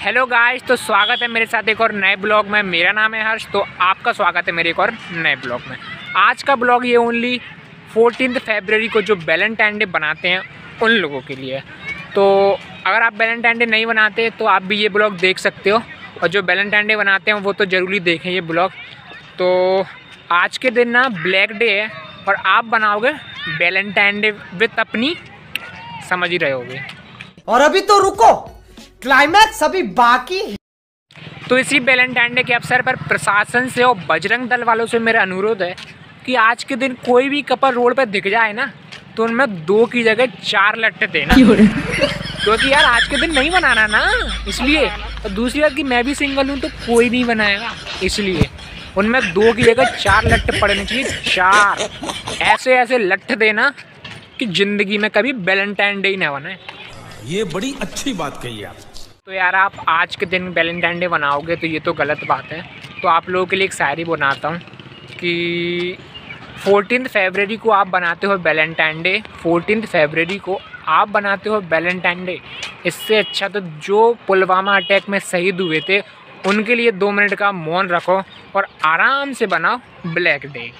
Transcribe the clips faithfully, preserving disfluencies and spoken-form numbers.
Hello guys, तो स्वागत है मेरे साथ एक और नए ब्लॉग में। मेरा नाम है हर्ष, तो आपका स्वागत है मेरे एक और नए ब्लॉग में। आज का ब्लॉग ये ओनली फोर्टीन फरवरी को जो वैलेंटाइन डे बनाते हैं उन लोगों के लिए। तो अगर आप वैलेंटाइन डे नहीं बनाते तो आप भी ये ब्लॉग देख सकते हो, और जो वैलेंटाइन डे बनाते हैं वो तो ज़रूरी देखें ये ब्लॉग। तो आज के दिन ना ब्लैक डे है और आप बनाओगे वैलेंटाइन डे विद अपनी, समझ ही रहे होगे। और अभी तो रुको, क्लाइमैक्स अभी बाकी है। तो इसी वैलेंटाइन डे के अवसर पर प्रशासन से और बजरंग दल वालों से मेरा अनुरोध है कि आज के दिन कोई भी कपल रोड पर दिख जाए ना तो उनमें दो की जगह चार लट्टे देना, क्योंकि यार आज के दिन नहीं बनाना ना, इसलिए। और दूसरी बात कि मैं भी सिंगल हूँ तो कोई नहीं बनाएगा, इसलिए उनमें दो की जगह चार लट्टे पड़ने चाहिए। चार ऐसे ऐसे लट्टे देना कि ज़िंदगी में कभी वैलेंटाइन डे ही ना बनाए। ये बड़ी अच्छी बात कही आप। तो यार आप आज के दिन वैलेंटाइन डे बनाओगे तो ये तो गलत बात है। तो आप लोगों के लिए एक शायरी बनाता हूँ कि फोर्टीन फरवरी को आप बनाते हो वैलेंटाइन डे, फोर्टीन फरवरी को आप बनाते हो वैलेंटाइन डे। इससे अच्छा तो जो पुलवामा अटैक में शहीद हुए थे उनके लिए दो मिनट का मौन रखो और आराम से बनाओ ब्लैक डे।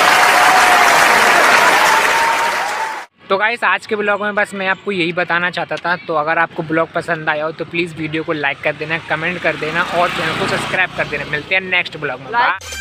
तो गाइस आज के ब्लॉग में बस मैं आपको यही बताना चाहता था। तो अगर आपको ब्लॉग पसंद आया हो तो प्लीज़ वीडियो को लाइक कर देना, कमेंट कर देना और चैनल को सब्सक्राइब कर देना। मिलते हैं नेक्स्ट ब्लॉग में।